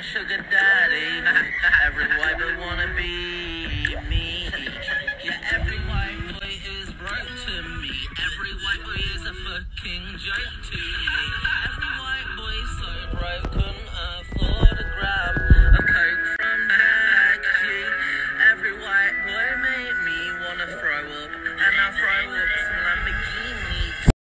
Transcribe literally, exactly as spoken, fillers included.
sugar daddy. Every white boy wanna be me. Yeah, every white boy is broke to me. Every white boy is a fucking joke to me.